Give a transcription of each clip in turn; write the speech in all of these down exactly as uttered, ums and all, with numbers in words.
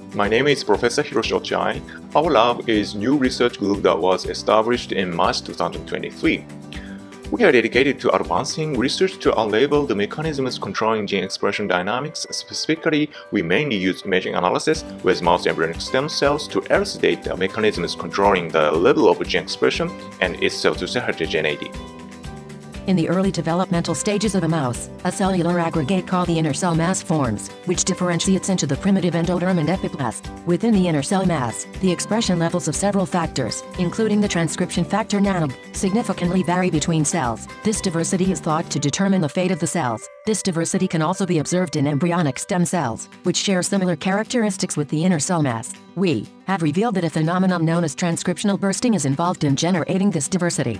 My name is Professor Hiroshi Ochai. Our lab is a new research group that was established in March two thousand twenty-three. We are dedicated to advancing research to unravel the mechanisms controlling gene expression dynamics. Specifically, we mainly use imaging analysis with mouse embryonic stem cells to elucidate the mechanisms controlling the level of gene expression and its cell-to-cell heterogeneity. In the early developmental stages of a mouse, a cellular aggregate called the inner cell mass forms, which differentiates into the primitive endoderm and epiplast. Within the inner cell mass, the expression levels of several factors, including the transcription factor N A G, significantly vary between cells. This diversity is thought to determine the fate of the cells. This diversity can also be observed in embryonic stem cells, which share similar characteristics with the inner cell mass. We have revealed that a phenomenon known as transcriptional bursting is involved in generating this diversity.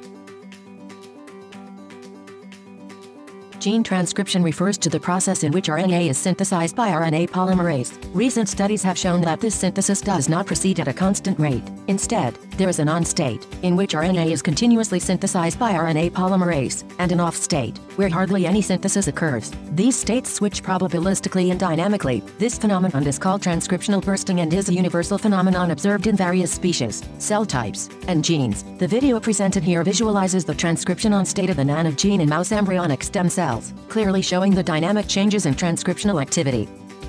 Gene transcription refers to the process in which R N A is synthesized by R N A polymerase. Recent studies have shown that this synthesis does not proceed at a constant rate. Instead, there is an on state, in which R N A is continuously synthesized by R N A polymerase, and an off state, where hardly any synthesis occurs. These states switch probabilistically and dynamically. This phenomenon is called transcriptional bursting and is a universal phenomenon observed in various species, cell types, and genes. The video presented here visualizes the transcription on state of the N A N of gene in mouse embryonic stem cells, clearly showing the dynamic changes in transcriptional activity.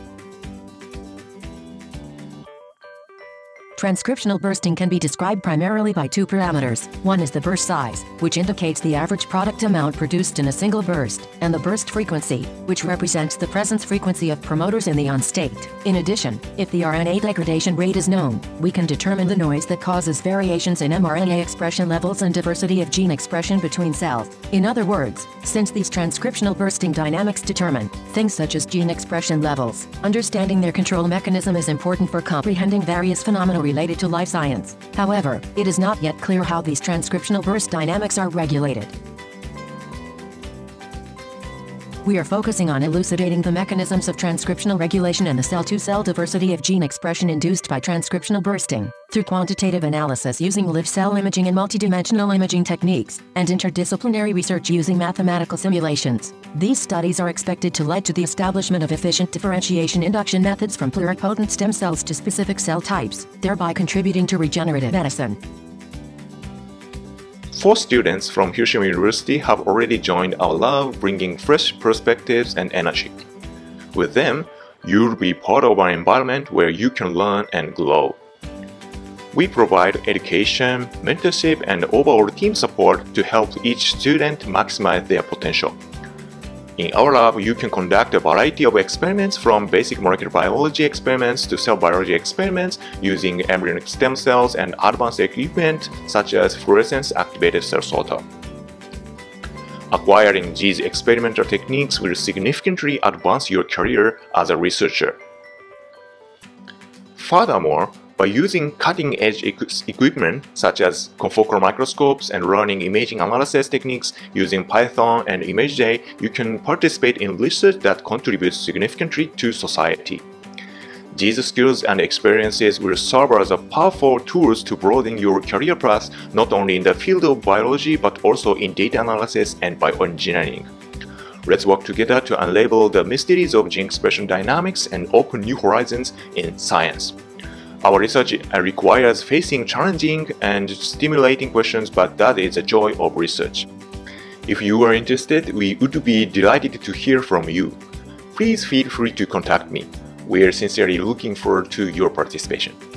Transcriptional bursting can be described primarily by two parameters. One is the burst size, which indicates the average product amount produced in a single burst, and the burst frequency, which represents the presence frequency of promoters in the on state. In addition, if the R N A degradation rate is known, we can determine the noise that causes variations in mRNA expression levels and diversity of gene expression between cells. In other words, since these transcriptional bursting dynamics determine things such as gene expression levels, understanding their control mechanism is important for comprehending various phenomena related to life science. However, it is not yet clear how these transcriptional burst dynamics are regulated. We are focusing on elucidating the mechanisms of transcriptional regulation and the cell-to-cell diversity of gene expression induced by transcriptional bursting, through quantitative analysis using live cell imaging and multidimensional imaging techniques, and interdisciplinary research using mathematical simulations. These studies are expected to lead to the establishment of efficient differentiation induction methods from pluripotent stem cells to specific cell types, thereby contributing to regenerative medicine. Four students from Hiroshima University have already joined our lab, bringing fresh perspectives and energy. With them, you'll be part of an environment where you can learn and grow. We provide education, mentorship, and overall team support to help each student maximize their potential. In our lab, you can conduct a variety of experiments from basic molecular biology experiments to cell biology experiments using embryonic stem cells and advanced equipment such as fluorescence-activated cell sorter. Acquiring these experimental techniques will significantly advance your career as a researcher. Furthermore, by using cutting-edge equipment such as confocal microscopes and running imaging analysis techniques using Python and ImageJ, you can participate in research that contributes significantly to society. These skills and experiences will serve as a powerful tools to broaden your career path not only in the field of biology but also in data analysis and bioengineering. Let's work together to unravel the mysteries of gene expression dynamics and open new horizons in science. Our research requires facing challenging and stimulating questions, but that is the joy of research. If you are interested, we would be delighted to hear from you. Please feel free to contact me. We are sincerely looking forward to your participation.